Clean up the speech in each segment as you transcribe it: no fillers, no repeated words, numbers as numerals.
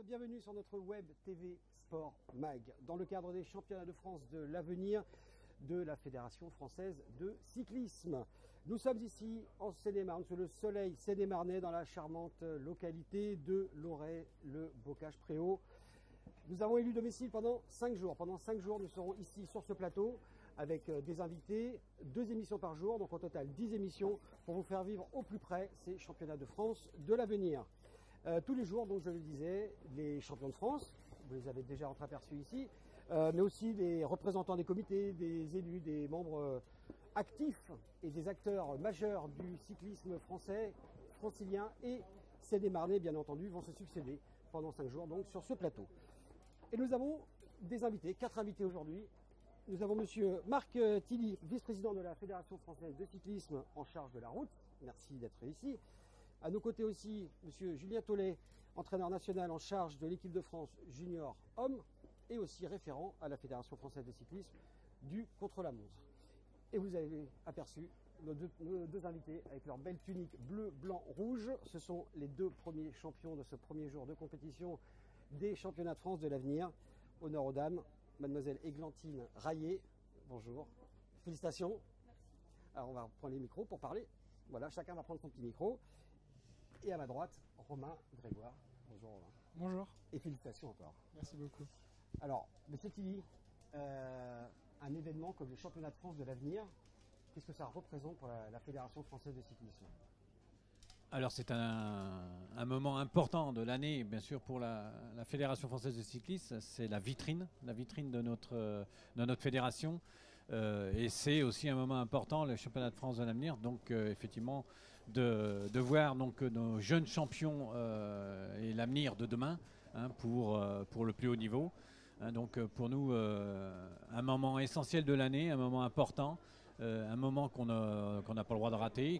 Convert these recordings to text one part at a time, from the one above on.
bienvenue sur notre web TV Sport Mag, dans le cadre des championnats de France de l'avenir de la Fédération française de cyclisme. Nous sommes ici en Seine-et-Marne, sous le soleil sénémarnais, dans la charmante localité de Loret-le-Bocage-Préau. Nous avons élu domicile pendant 5 jours. Pendant 5 jours, nous serons ici sur ce plateau avec des invités, 2 émissions par jour, donc au total 10 émissions pour vous faire vivre au plus près ces championnats de France de l'avenir. Tous les jours, donc je le disais, les champions de France, vous les avez déjà entreaperçus ici, mais aussi des représentants des comités, des élus, des membres actifs et des acteurs majeurs du cyclisme français, francilien et sénémarnais, bien entendu, vont se succéder pendant 5 jours donc sur ce plateau. Et nous avons des invités, 4 invités aujourd'hui. Nous avons monsieur Marc Tilly, vice-président de la Fédération française de cyclisme en charge de la route. Merci d'être ici. À nos côtés aussi, monsieur Julien Tollet, entraîneur national en charge de l'équipe de France junior homme et aussi référent à la Fédération française de cyclisme du contre-la-montre. Et vous avez aperçu nos deux invités avec leur belle tunique bleu, blanc, rouge. Ce sont les 2 premiers champions de ce premier jour de compétition des championnats de France de l'avenir. Honneur aux dames, mademoiselle Églantine Raillet, bonjour, félicitations. Alors on va prendre les micros pour parler. Voilà, chacun va prendre son petit micro. Et à ma droite, Romain Grégoire. Bonjour Romain. Bonjour. Et félicitations encore. Merci beaucoup. Alors, monsieur Tilly, un événement comme le championnat de France de l'avenir, qu'est-ce que ça représente pour la Fédération française de cyclisme? Alors c'est un moment important de l'année, bien sûr, pour la Fédération française de cyclisme. C'est la vitrine de notre fédération. Et c'est aussi un moment important, le championnat de France de l'avenir. Donc effectivement, de voir donc, nos jeunes champions et l'avenir de demain pour le plus haut niveau. Donc pour nous, un moment essentiel de l'année, un moment important. Un moment qu'on n'a pas le droit de rater,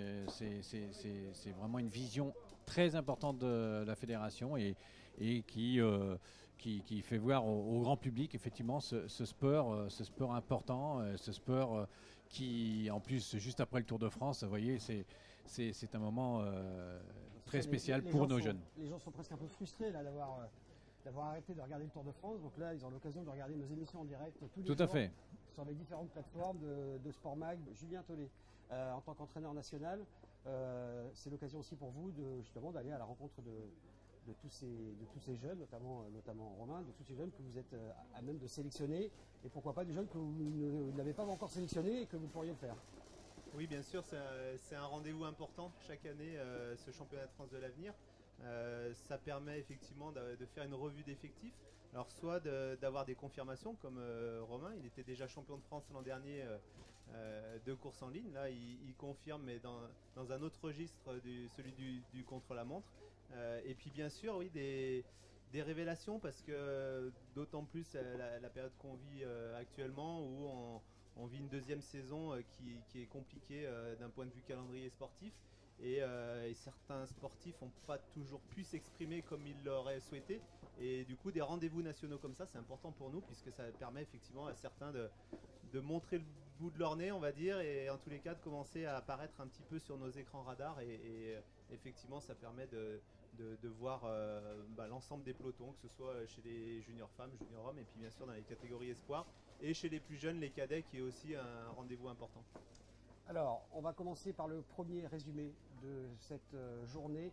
c'est vraiment une vision très importante de la fédération et qui fait voir au grand public effectivement ce sport important, ce sport qui en plus juste après le Tour de France, vous voyez, c'est un moment très spécial pour nos jeunes. Les gens sont presque un peu frustrés là d'avoir arrêté de regarder le Tour de France, donc là ils ont l'occasion de regarder nos émissions en direct tous les jours. Tout à fait. Sur les différentes plateformes de Sport Mag. Julien Tollet, en tant qu'entraîneur national, c'est l'occasion aussi pour vous justement d'aller à la rencontre de tous ces jeunes, notamment Romain, de tous ces jeunes que vous êtes à même de sélectionner, et pourquoi pas des jeunes que vous n'avez pas encore sélectionnés et que vous pourriez le faire. Oui, bien sûr, c'est un rendez-vous important chaque année, ce championnat de France de l'avenir. Ça permet effectivement de faire une revue d'effectifs. Alors soit d'avoir des confirmations comme Romain, il était déjà champion de France l'an dernier de course en ligne. Là, il confirme, mais dans un autre registre, celui du contre-la-montre. Et puis bien sûr, oui, des révélations, parce que d'autant plus la période qu'on vit actuellement, où on vit une deuxième saison qui est compliquée d'un point de vue calendrier sportif. Et certains sportifs n'ont pas toujours pu s'exprimer comme ils l'auraient souhaité. Et du coup, des rendez-vous nationaux comme ça, c'est important pour nous, puisque ça permet effectivement à certains de montrer le bout de leur nez, on va dire, et en tous les cas de commencer à apparaître un petit peu sur nos écrans radars. Et effectivement, ça permet de voir l'ensemble des pelotons, que ce soit chez les juniors femmes, juniors hommes, et puis bien sûr dans les catégories espoirs, et chez les plus jeunes, les cadets, qui est aussi un rendez-vous important. Alors, on va commencer par le premier résumé de cette journée.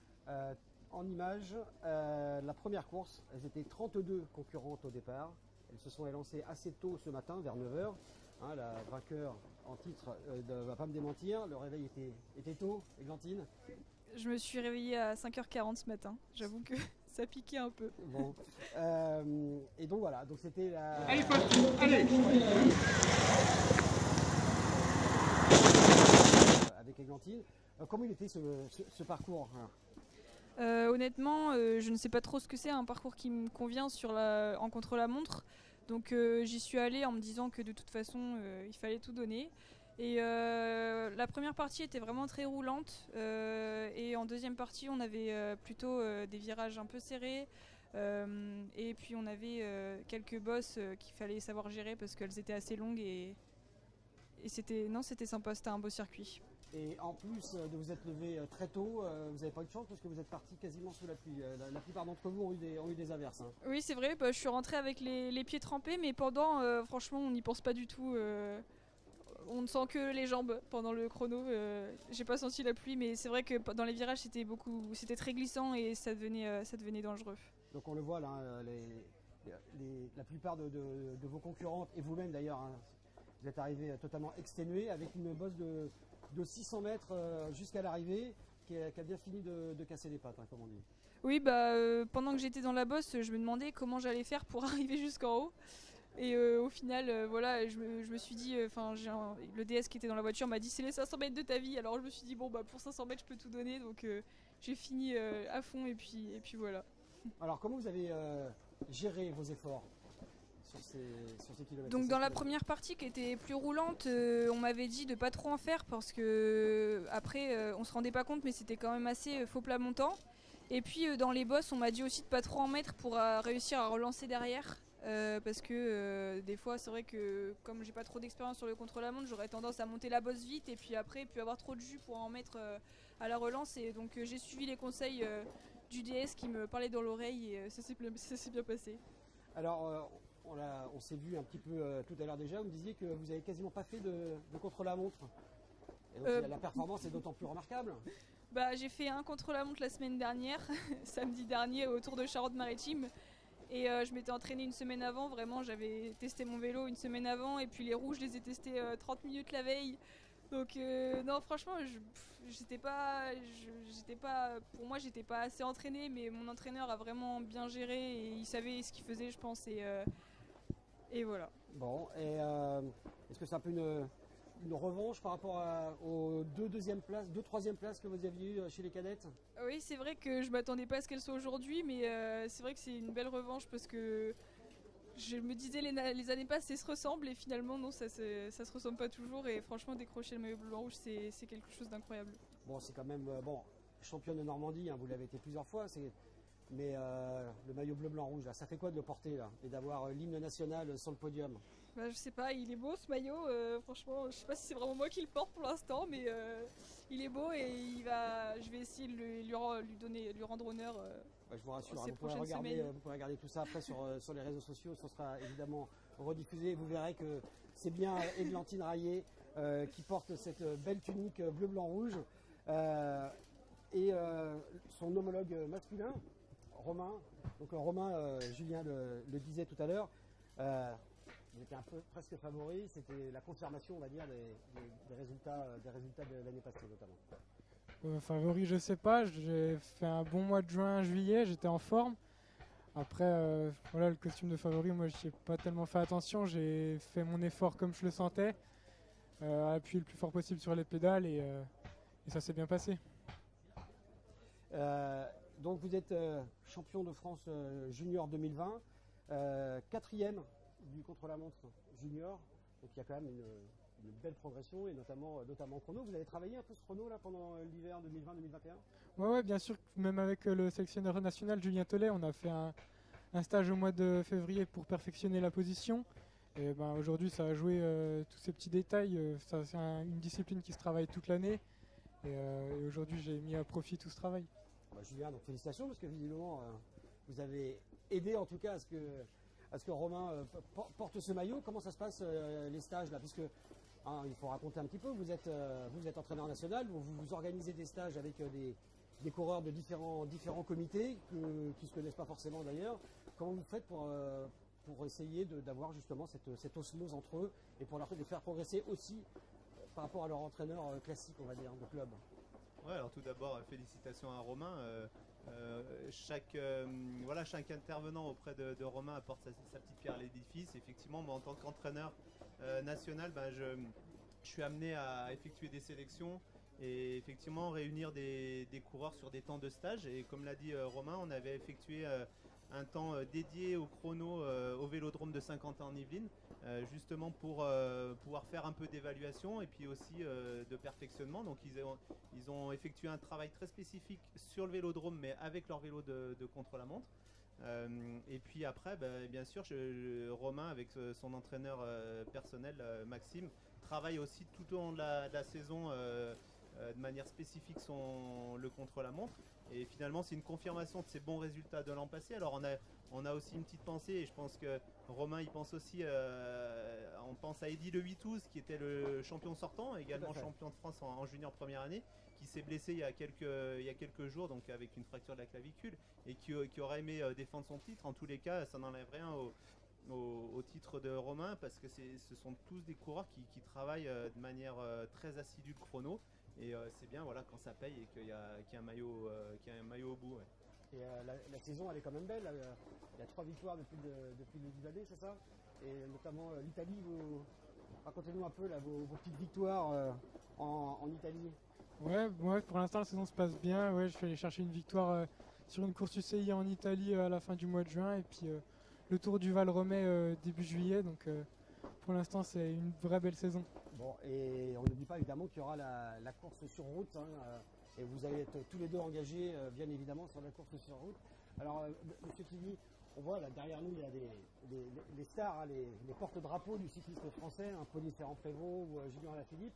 En images, la première course, elles étaient 32 concurrentes au départ. Elles se sont élancées assez tôt ce matin, vers 9 h. La vainqueur en titre ne va pas me démentir. Le réveil était tôt, Églantine. Je me suis réveillée à 5h40 ce matin. J'avoue que ça piquait un peu. Bon. Et donc voilà, donc c'était la... Allez, allez. Avec Églantine. Comment il était ce parcours? Honnêtement, je ne sais pas trop ce que c'est, un parcours qui me convient en contre-la-montre. Donc j'y suis allée en me disant que de toute façon, il fallait tout donner. Et la première partie était vraiment très roulante. Et en deuxième partie, on avait plutôt des virages un peu serrés. Et puis on avait quelques bosses qu'il fallait savoir gérer parce qu'elles étaient assez longues. Et c'était sympa, c'était un beau circuit. Et en plus de vous être levé très tôt, vous n'avez pas eu de chance parce que vous êtes parti quasiment sous la pluie. La plupart d'entre vous ont eu des averses. Hein. Oui, c'est vrai, je suis rentrée avec les pieds trempés, mais pendant, franchement, on n'y pense pas du tout. On ne sent que les jambes pendant le chrono. J'ai pas senti la pluie, mais c'est vrai que dans les virages, c'était très glissant et ça devenait dangereux. Donc on le voit là, la plupart de vos concurrentes et vous-même d'ailleurs, hein, vous êtes arrivés totalement exténués avec une bosse de 600 mètres jusqu'à l'arrivée qui a bien fini de casser les pattes, hein, comme on dit. Oui, pendant que j'étais dans la bosse, je me demandais comment j'allais faire pour arriver jusqu'en haut. Et au final, voilà, je me suis dit, le DS qui était dans la voiture m'a dit c'est les 500 mètres de ta vie. Alors je me suis dit, bon, pour 500 mètres, je peux tout donner. Donc j'ai fini à fond et puis voilà. Alors comment vous avez géré vos efforts sur ces kilomètres? Donc dans la première partie qui était plus roulante, on m'avait dit de pas trop en faire parce que après on se rendait pas compte, mais c'était quand même assez faux plat montant. Et puis dans les bosses, on m'a dit aussi de pas trop en mettre pour réussir à relancer derrière. Parce que des fois c'est vrai que comme j'ai pas trop d'expérience sur le contre-la-montre, j'aurais tendance à monter la bosse vite et puis après avoir trop de jus pour en mettre à la relance, et donc j'ai suivi les conseils du DS qui me parlait dans l'oreille et ça s'est bien passé. Alors on s'est vu un petit peu tout à l'heure déjà, vous me disiez que vous avez quasiment pas fait de contre-la-montre. Et donc la performance est d'autant plus remarquable. J'ai fait un contre-la-montre la semaine dernière, samedi dernier au Tour de Charente-Maritime. Et je m'étais entraînée une semaine avant, vraiment j'avais testé mon vélo une semaine avant et puis les roues je les ai testés 30 minutes la veille. Donc non, franchement pour moi j'étais pas assez entraînée, mais mon entraîneur a vraiment bien géré et il savait ce qu'il faisait, je pense, et voilà. Bon, et est-ce que c'est un peu une revanche par rapport aux deux troisième places que vous aviez eues chez les cadettes? Oui, c'est vrai que je m'attendais pas à ce qu'elles soient aujourd'hui, mais c'est vrai que c'est une belle revanche parce que je me disais les années passées se ressemblent et finalement non, ça se ressemble pas toujours, et franchement décrocher le maillot bleu-blanc-rouge c'est quelque chose d'incroyable. Bon, c'est quand même championne de Normandie, hein, vous l'avez été plusieurs fois, mais le maillot bleu-blanc-rouge, ça fait quoi de le porter là et d'avoir l'hymne national sur le podium? Je sais pas, il est beau ce maillot, franchement je sais pas si c'est vraiment moi qui le porte pour l'instant, mais il est beau et je vais essayer de lui rendre honneur. Je vous rassure, vous pourrez regarder tout ça après sur les réseaux sociaux, ça sera évidemment rediffusé, vous verrez que c'est bien Églantine Rayet qui porte cette belle tunique bleu-blanc-rouge et son homologue masculin, Romain. Donc Romain, Julien le disait tout à l'heure, il était un peu presque favori, c'était la confirmation, on va dire, des résultats de l'année passée notamment. Favori, je sais pas, j'ai fait un bon mois de juin-juillet, j'étais en forme. Après, le costume de favori, moi je n'ai pas tellement fait attention, j'ai fait mon effort comme je le sentais, appuyé le plus fort possible sur les pédales et ça s'est bien passé. Donc vous êtes champion de France junior 2020, quatrième du contre-la-montre junior, donc il y a quand même une belle progression et notamment en chrono. Vous avez travaillé un peu ce chrono là pendant l'hiver 2020-2021? Ouais, bien sûr, même avec le sélectionneur national Julien Tollet, on a fait un stage au mois de février pour perfectionner la position. Et aujourd'hui ça a joué tous ces petits détails, c'est une discipline qui se travaille toute l'année et aujourd'hui j'ai mis à profit tout ce travail. Julien, donc félicitations parce que visiblement vous avez aidé en tout cas à ce que Romain porte ce maillot. Comment ça se passe les stages là, puisque il faut raconter un petit peu, vous êtes entraîneur national, vous organisez des stages avec des coureurs de différents comités qui ne se connaissent pas forcément d'ailleurs. Comment vous faites pour essayer d'avoir justement cette osmose entre eux et pour les faire progresser aussi par rapport à leur entraîneur classique, on va dire, de club? Ouais, alors tout d'abord, félicitations à Romain. Chaque intervenant auprès de Romain apporte sa petite pierre à l'édifice. Effectivement, moi en tant qu'entraîneur national, je suis amené à effectuer des sélections et effectivement réunir des coureurs sur des temps de stage. Et comme l'a dit Romain, on avait effectué un temps dédié au chrono au Vélodrome de Saint-Quentin en Yvelines, justement pour pouvoir faire un peu d'évaluation et puis aussi de perfectionnement. Donc ils ont effectué un travail très spécifique sur le Vélodrome, mais avec leur vélo de contre-la-montre. Et puis après, bien sûr, Romain, avec son entraîneur personnel, Maxime, travaille aussi tout au long de la saison de manière spécifique le contre-la-montre. Et finalement, c'est une confirmation de ses bons résultats de l'an passé. Alors on a aussi une petite pensée, et je pense que Romain il pense aussi, on pense à Eddy Le Huitouz qui était le champion sortant, également champion de France en junior première année, qui s'est blessé il y a quelques jours, donc avec une fracture de la clavicule, et qui aurait aimé défendre son titre. En tous les cas, ça n'enlève rien au titre de Romain, parce que ce sont tous des coureurs qui travaillent de manière très assidue le chrono, et c'est bien voilà, quand ça paye et qu'il y a un maillot au bout. Ouais. Et la saison, elle est quand même belle. Il y a 3 victoires depuis le début de l'année, c'est ça? Et notamment l'Italie. Racontez-nous un peu là, vos petites victoires en Italie. Ouais, pour l'instant la saison se passe bien. Ouais, je suis allé chercher une victoire sur une course UCI en Italie à la fin du mois de juin, et puis le Tour du Val Romay début juillet. Donc pour l'instant c'est une vraie belle saison. Bon, et on ne dit pas évidemment qu'il y aura la course sur route, hein, et vous allez être tous les deux engagés bien évidemment sur la course sur route. Alors Monsieur Tilly, on voit là derrière nous il y a les stars, hein, les porte-drapeaux du cyclisme français, hein, Pauline Ferrand-Prévot ou Julien Alaphilippe.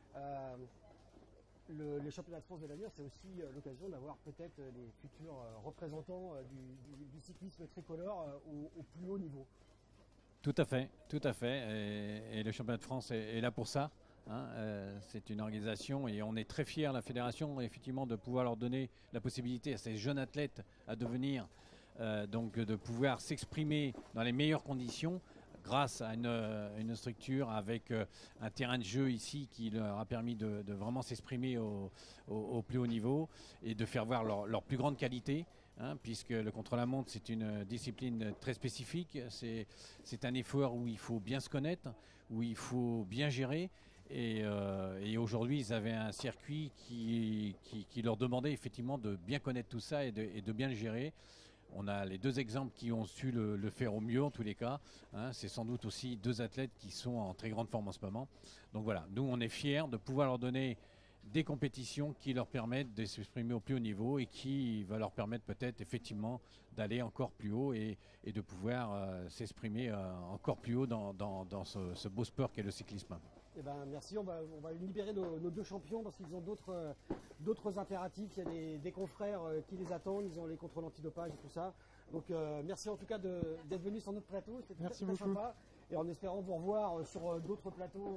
Les championnats de France de l'avenir, c'est aussi l'occasion d'avoir peut-être les futurs représentants du cyclisme tricolore au plus haut niveau. Tout à fait, tout à fait. Et le championnat de France est là pour ça. Hein. C'est une organisation et on est très fiers, la fédération, effectivement, de pouvoir leur donner la possibilité à ces jeunes athlètes à devenir, donc de pouvoir s'exprimer dans les meilleures conditions, grâce à une structure avec un terrain de jeu ici qui leur a permis de vraiment s'exprimer au plus haut niveau et de faire voir leur plus grande qualité. Hein, puisque le contre-la-montre c'est une discipline très spécifique, c'est un effort où il faut bien se connaître, où il faut bien gérer, et aujourd'hui ils avaient un circuit qui leur demandait effectivement de bien connaître tout ça et de bien le gérer. On a les 2 exemples qui ont su le faire au mieux en tous les cas. Hein, c'est sans doute aussi 2 athlètes qui sont en très grande forme en ce moment. Donc voilà, nous on est fiers de pouvoir leur donner des compétitions qui leur permettent de s'exprimer au plus haut niveau et qui va leur permettre peut-être effectivement d'aller encore plus haut et de pouvoir s'exprimer encore plus haut dans ce beau sport qu'est le cyclisme. Eh ben, merci, on va libérer nos 2 champions parce qu'ils ont d'autres impératifs. Il y a des confrères qui les attendent, ils ont les contrôles antidopage et tout ça. Donc merci en tout cas d'être venus sur notre plateau, c'était très sympa. Et en espérant vous revoir sur d'autres plateaux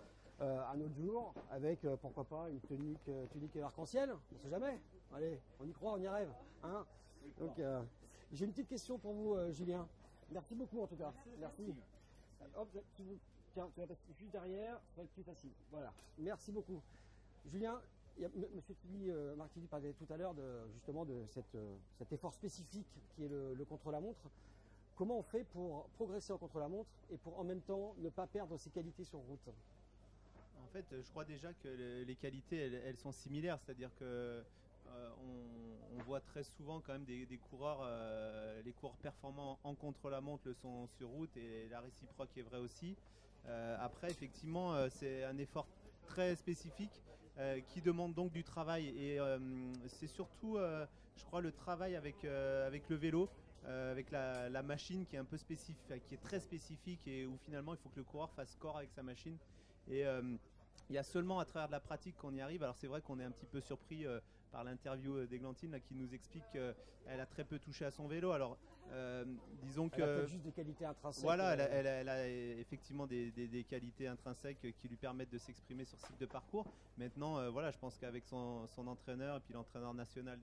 un autre jour, avec pourquoi pas une tunique arc-en-ciel, on ne sait jamais. Allez, on y croit, on y rêve. Hein. Donc j'ai une petite question pour vous, Julien. Merci beaucoup en tout cas. Merci. Hop, tiens, tu vas passer juste derrière, ça va être plus facile. Voilà, merci beaucoup. Julien, Monsieur Tilly, Marc Tilly parlait tout à l'heure justement de cet effort spécifique qui est le contre-la-montre. Comment on fait pour progresser en contre-la-montre et pour en même temps ne pas perdre ses qualités sur route? En fait, je crois déjà que les qualités, elles sont similaires, c'est-à-dire que on voit très souvent quand même des coureurs, les coureurs performants en contre-la-montre le sont sur route, et la réciproque est vraie aussi. Après, effectivement, c'est un effort très spécifique qui demande donc du travail, et c'est surtout, je crois, le travail avec le vélo, avec la machine qui est un peu spécifique, qui est très spécifique, et où finalement il faut que le coureur fasse corps avec sa machine. Et il y a seulement à travers de la pratique qu'on y arrive. Alors c'est vrai qu'on est un petit peu surpris par l'interview d'Églantine là, qui nous explique qu'elle a très peu touché à son vélo. Alors disons que... Elle a juste des qualités intrinsèques. Voilà, elle a effectivement des qualités intrinsèques qui lui permettent de s'exprimer sur ce type de parcours. Maintenant, voilà, je pense qu'avec son entraîneur et puis l'entraîneur national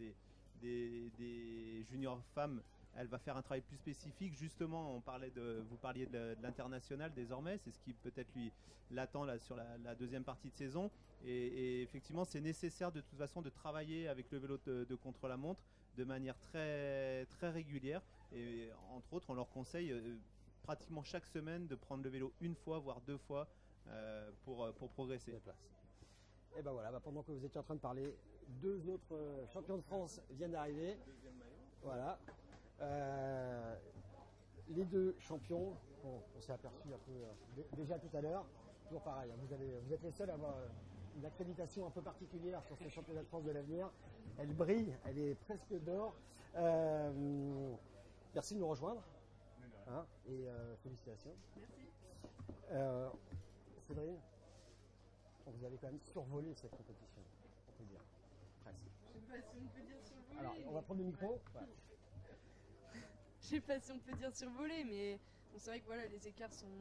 des juniors femmes, elle va faire un travail plus spécifique. Justement, vous parliez de l'international désormais, c'est ce qui peut-être lui l'attend là, sur la deuxième partie de saison. Et effectivement, c'est nécessaire de toute façon de travailler avec le vélo de contre-la-montre de manière très, très régulière. Et entre autres, on leur conseille pratiquement chaque semaine de prendre le vélo 1 fois, voire 2 fois pour progresser. Et ben voilà, pendant que vous étiez en train de parler, 2 autres champions de France viennent d'arriver. Voilà. Les 2 champions, on s'est aperçu un peu déjà tout à l'heure, toujours pareil, vous êtes les seuls à avoir une accréditation un peu particulière sur ce championnat de France de l'avenir. Elle brille, elle est presque d'or. Merci de nous rejoindre. Hein, et félicitations. Merci. Cédrine, vous avez quand même survolé cette compétition, on peut dire. Presque. Je sais pas si on peut dire survoler. Alors, on va prendre le micro. Voilà. Je sais pas si on peut dire survoler, mais bon, c'est vrai que voilà, les écarts sont.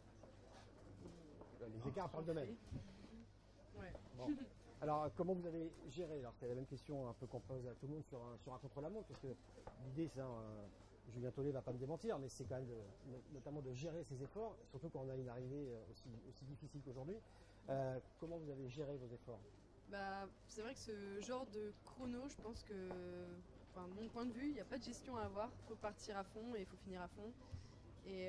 Les écarts parlent d'eux-mêmes. Ouais. Bon. Alors, comment vous avez géré? Alors, c'est la même question un peu qu'on pose à tout le monde sur un contre-la-montre, parce que l'idée, c'est Julien Tollet ne va pas me démentir, mais c'est quand même notamment de gérer ses efforts, surtout quand on a une arrivée aussi difficile qu'aujourd'hui. Comment vous avez géré vos efforts? Bah, c'est vrai que ce genre de chrono, je pense que, enfin, de mon point de vue, il n'y a pas de gestion à avoir. Il faut partir à fond et il faut finir à fond. Et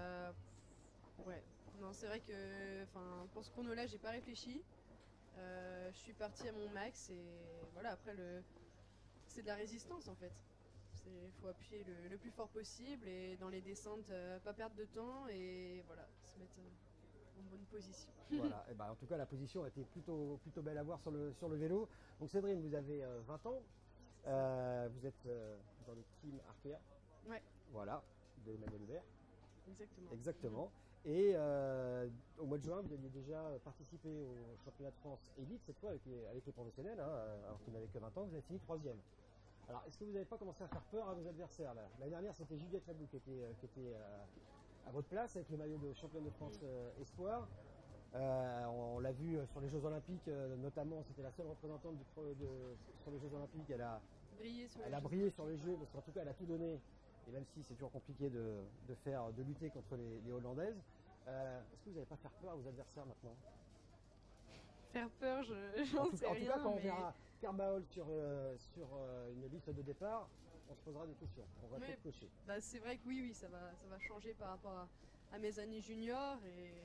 ouais, non, c'est vrai que, enfin, pour ce chrono-là, j'ai pas réfléchi. Je suis partie à mon max et voilà. Après, c'est de la résistance en fait. Il faut appuyer le plus fort possible et dans les descentes, pas perdre de temps et voilà, se mettre en bonne position. Voilà. Et ben, en tout cas, la position a été plutôt belle à voir sur le vélo. Donc, Cédrine, vous avez 20 ans. Vous êtes dans le team Arkea. Ouais. Voilà, de Emmanuel Hubert. Exactement. Exactement. Et au mois de juin, vous aviez déjà participé au championnat de France élite, cette fois avec les professionnels, hein, alors qu'il n'avait que 20 ans, vous avez fini 3e. Alors, est-ce que vous n'avez pas commencé à faire peur à vos adversaires là? L'année dernière, c'était Juliette Labou qui était à votre place avec le maillot de championne de France Espoir. On l'a vu sur les Jeux Olympiques, notamment, c'était la seule représentante sur les Jeux Olympiques. Elle a brillé sur les Jeux, parce qu'en tout cas, elle a tout donné. Et même si c'est toujours compliqué de lutter contre les Hollandaises, est-ce que vous n'allez pas faire peur à vos adversaires maintenant? Faire peur, j'en sais rien. En tout cas, quand on mais... verra Kerbaol sur une liste de départ, on se posera des questions. On va peut-être cocher. Bah, c'est vrai que oui, ça va changer par rapport à mes années juniors et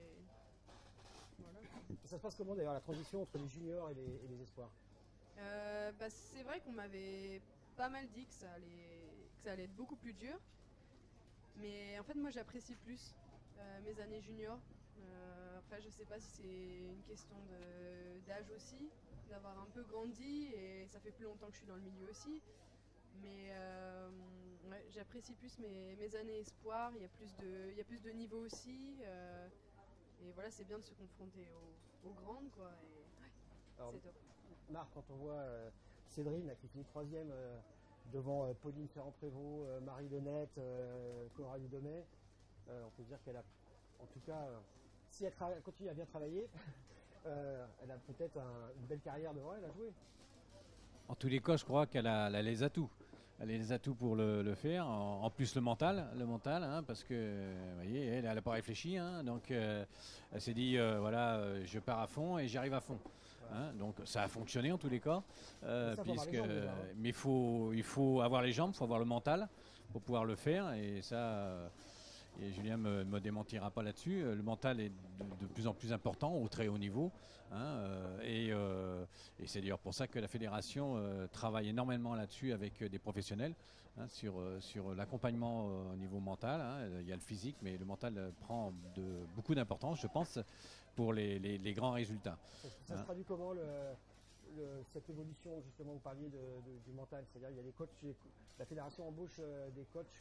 voilà. Et ça se passe comment d'ailleurs la transition entre les juniors et les espoirs? Bah, c'est vrai qu'on m'avait pas mal dit que ça allait être beaucoup plus dur. Mais en fait, moi, j'apprécie plus mes années juniors. Après, je sais pas si c'est une question d'âge aussi, d'avoir un peu grandi et ça fait plus longtemps que je suis dans le milieu aussi. Mais ouais, j'apprécie plus mes années espoirs. Il y a plus de niveau aussi. Et voilà, c'est bien de se confronter aux grandes, quoi. Et ouais, c'est top. Marc, quand on voit Cédrine qui finit 3e devant Pauline Ferrand-Prévot, Marie Lenette, Coralie Domet, on peut dire qu'elle a, en tout cas, si elle continue à bien travailler, elle a peut-être une belle carrière devant elle à jouer. En tous les cas, je crois qu'elle a les atouts. Elle a les atouts pour le faire. En plus, le mental, hein, parce que, vous voyez, elle n'a pas réfléchi. Hein, donc, elle s'est dit, voilà, je pars à fond et j'arrive à fond. Hein, donc, ça a fonctionné en tous les cas. Mais il faut avoir les jambes, il faut avoir le mental pour pouvoir le faire. Et ça, et Julien ne me démentira pas là-dessus. Le mental est de plus en plus important au très haut niveau. Hein, et c'est d'ailleurs pour ça que la fédération travaille énormément là-dessus avec des professionnels, hein, sur l'accompagnement au niveau mental. Hein. Il y a le physique, mais le mental prend beaucoup d'importance, je pense, pour les grands résultats. Ça se traduit comment cette évolution, justement, vous parliez du mental, c'est-à-dire il y a des coachs, la fédération embauche des coachs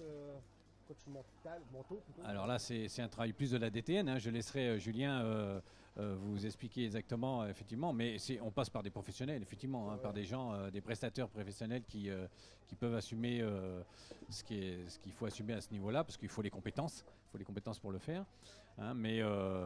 mentaux plutôt. Alors là, c'est un travail plus de la DTN. Hein. Je laisserai Julien vous expliquer exactement, effectivement. Mais on passe par des professionnels, effectivement, hein, par des gens, des prestataires professionnels qui peuvent assumer ce qu'il faut assumer à ce niveau-là, parce qu'il faut les compétences. Il faut les compétences pour le faire. Hein, mais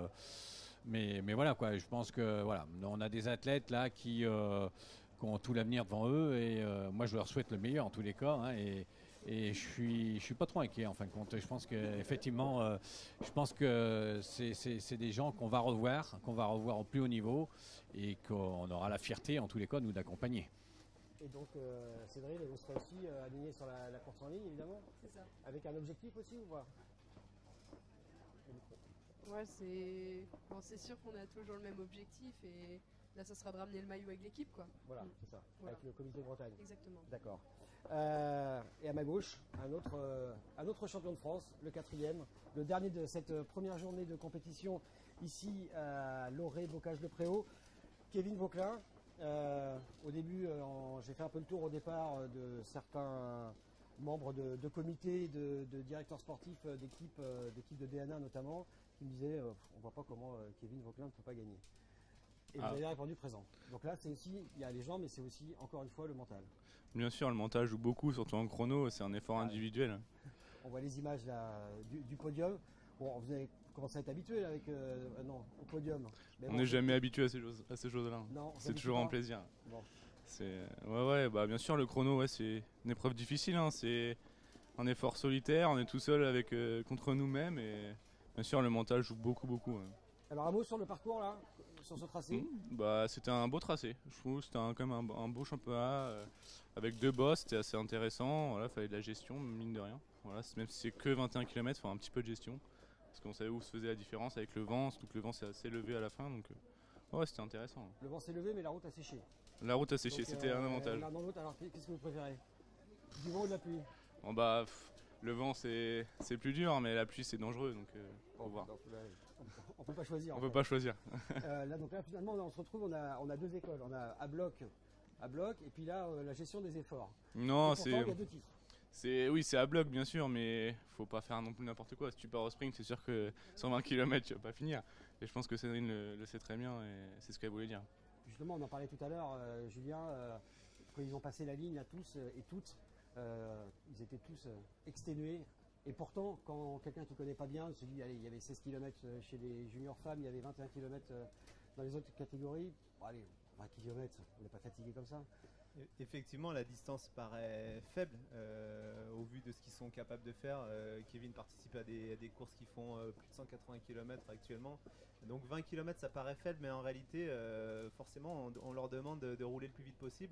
voilà, quoi. Je pense que voilà, on a des athlètes là qui ont tout l'avenir devant eux. Et moi, je leur souhaite le meilleur en tous les cas. Hein, et je suis pas trop inquiet en fin de compte. Je pense qu'effectivement, c'est des gens qu'on va revoir au plus haut niveau et qu'on aura la fierté en tous les cas nous d'accompagner. Et donc Cédrine, vous serez aussi alignée sur la course en ligne évidemment. C'est ça. Avec un objectif aussi ou pas? Ouais, c'est sûr qu'on a toujours le même objectif et là ça sera de ramener le maillot avec l'équipe, quoi. Voilà, c'est ça. Voilà. Avec le comité de Bretagne. Exactement. D'accord. Et à ma gauche, un autre champion de France, le 4e, le dernier de cette première journée de compétition ici à Loré-Bocage-le-Préau, Kevin Vauquelin. Au début, j'ai fait un peu le tour au départ de certains membres de comités, de directeurs sportifs, d'équipes de DNA notamment, qui me disaient on ne voit pas comment Kevin Vauquelin ne peut pas gagner. Et vous avez répondu présent. Donc là, c'est aussi, il y a les gens, mais c'est aussi, encore une fois, le mental. Bien sûr, le mental joue beaucoup, surtout en chrono, c'est un effort individuel. On voit les images là, du podium. Bon, vous avez commencé à être habitué là, avec non, au podium. Mais On bon, n'est jamais habitué à ces choses-là. Non, c'est toujours un plaisir. Bon. Bah bien sûr, le chrono, c'est une épreuve difficile. C'est un effort solitaire, on est tout seul avec contre nous-mêmes et bien sûr, le mental joue beaucoup. Alors un mot sur le parcours là, sur ce tracé. C'était un beau tracé. Je trouve que c'était quand même un beau championnat avec 2 bosses, c'était assez intéressant. Voilà, fallait de la gestion, mine de rien. Voilà, même si c'est que 21 km, il faut un petit peu de gestion. Parce qu'on savait où se faisait la différence avec le vent, surtout que le vent s'est assez levé à la fin. Donc c'était intéressant. Le vent s'est levé, mais la route a séché. La route a séché, c'était un avantage. L'un dans l'autre, alors qu'est-ce que vous préférez? Du vent ou de la pluie? Le vent c'est plus dur, mais la pluie c'est dangereux. Donc on va voir. Donc, on peut pas choisir. On peut pas choisir. Donc là finalement on se retrouve, on a 2 écoles. On a à bloc, et puis là la gestion des efforts. Non, il y a 2 titres. C'est à bloc bien sûr, mais faut pas faire non plus n'importe quoi. Si tu pars au sprint, c'est sûr que 120 km tu vas pas finir. Et je pense que Cédrine le sait très bien et c'est ce qu'elle voulait dire. Justement, on en parlait tout à l'heure, Julien, quand ils ont passé la ligne à tous et toutes, ils étaient tous exténués. Et pourtant, quand quelqu'un qui ne connaît pas bien se dit, allez, il y avait 16 km chez les juniors femmes, il y avait 21 km dans les autres catégories, bon, allez, 20 km, on n'est pas fatigué comme ça. Effectivement, la distance paraît faible au vu de ce qu'ils sont capables de faire. Kevin participe à des courses qui font plus de 180 km actuellement. Donc 20 km, ça paraît faible, mais en réalité, forcément, on leur demande de rouler le plus vite possible.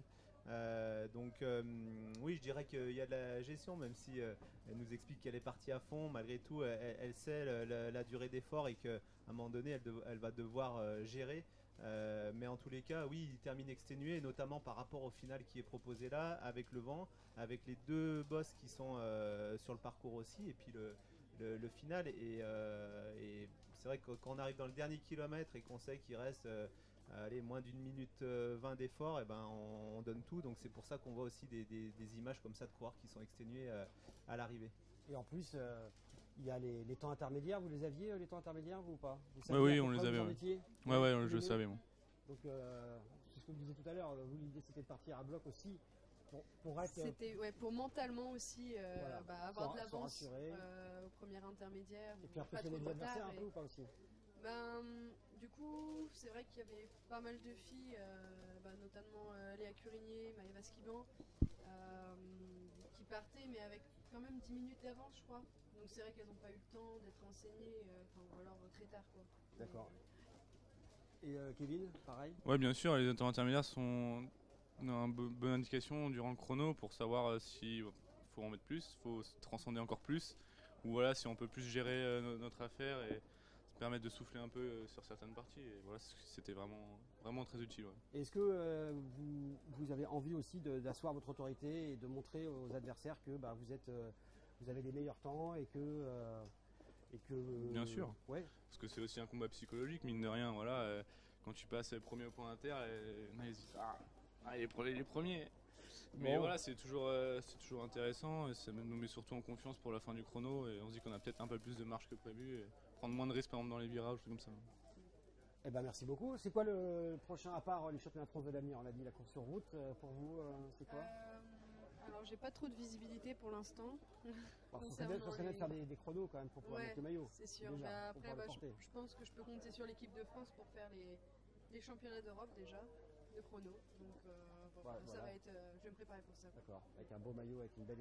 Oui, je dirais qu'il y a de la gestion, même si elle nous explique qu'elle est partie à fond. Malgré tout, elle sait la durée d'effort et qu'à un moment donné, elle va devoir gérer. Mais en tous les cas, oui, il termine exténué, notamment par rapport au final qui est proposé là, avec le vent, avec les 2 bosses qui sont sur le parcours aussi, et puis le final. Et c'est vrai que quand on arrive dans le dernier kilomètre et qu'on sait qu'il reste moins d'1 minute 20 d'effort, et ben on donne tout. Donc c'est pour ça qu'on voit aussi des images comme ça de coureurs qui sont exténués à l'arrivée. Et en plus, il y a les temps intermédiaires. Vous les aviez, les temps intermédiaires, vous ou pas? Oui, on les avait. Je savais. Moi. Donc, c'est ce que vous disiez tout à l'heure. Vous, l'idée, c'était de partir à bloc aussi pour être. C'était pour mentalement aussi avoir de l'avance au premier intermédiaire. Et puis impressionner les adversaires un peu ou pas aussi? Du coup, c'est vrai qu'il y avait pas mal de filles, notamment Léa Curigné, Maëva Skiban, qui partaient, mais avec quand même 10 minutes d'avance, je crois. Donc c'est vrai qu'elles n'ont pas eu le temps d'être enseignées, ou alors très tard, quoi. D'accord. Et Kevin, pareil? Ouais, bien sûr, les temps intermédiaires sont une bonne indication durant le chrono pour savoir s'il faut en mettre plus, faut se transcender encore plus, ou voilà, si on peut plus gérer notre affaire et se permettre de souffler un peu sur certaines parties. Et voilà, c'était vraiment très utile. Ouais. Est-ce que vous avez envie aussi d'asseoir votre autorité et de montrer aux adversaires que vous avez les meilleurs temps et que bien sûr. Ouais. Parce que c'est aussi un combat psychologique, mine de rien. Voilà, quand tu passes premier au point inter, ils disent les premiers. Mais voilà, c'est toujours intéressant. Ça nous met surtout en confiance pour la fin du chrono et on se dit qu'on a peut-être un peu plus de marge que prévu et prendre moins de risques par exemple dans les virages, comme ça. Eh ben merci beaucoup. C'est quoi le prochain, à part les championnats de France de l'avenir? On a dit la course sur route. Pour vous, c'est quoi? Alors j'ai pas trop de visibilité pour l'instant. Il faut se faire des chronos quand même pour pouvoir mettre le maillot. C'est sûr. Déjà, Après, je pense que je peux compter sur l'équipe de France pour faire les championnats d'Europe déjà de chrono. Donc ça va être. Je vais me préparer pour ça. D'accord. Avec un beau maillot, avec une belle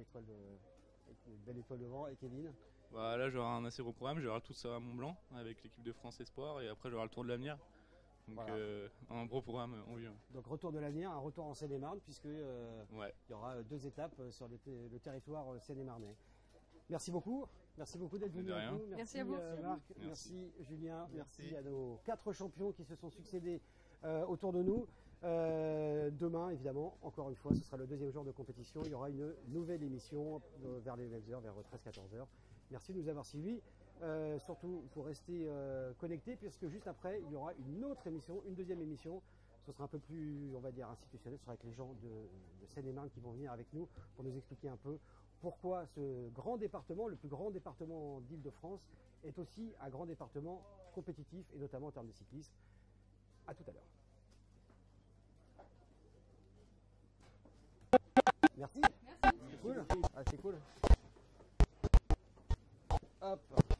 étoile devant. Et Kevin? Là j'aurai un assez gros programme. J'aurai tout ça à Mont-Blanc avec l'équipe de France Espoir et après j'aurai le Tour de l'Avenir. Donc un gros programme en vue. Donc retour de l'avenir, un retour en Seine-et-Marne puisque il y aura 2 étapes sur le territoire seine-et-marnais. Merci beaucoup d'être venu avec nous. Merci à vous. Marc, merci Julien, merci à nos 4 champions qui se sont succédés autour de nous. Demain, évidemment, encore une fois, ce sera le 2e jour de compétition. Il y aura une nouvelle émission vers les mêmes heures, vers 13-14h. Merci de nous avoir suivis. Surtout, il faut rester connecté puisque juste après, il y aura une autre émission, une 2e émission. Ce sera un peu plus, on va dire, institutionnel. Ce sera avec les gens de Seine-et-Marne qui vont venir avec nous pour nous expliquer un peu pourquoi ce grand département, le plus grand département d'Île-de-France, est aussi un grand département compétitif et notamment en termes de cyclisme. À tout à l'heure. Merci. Merci. C'est cool. Ah, c'est cool. Hop.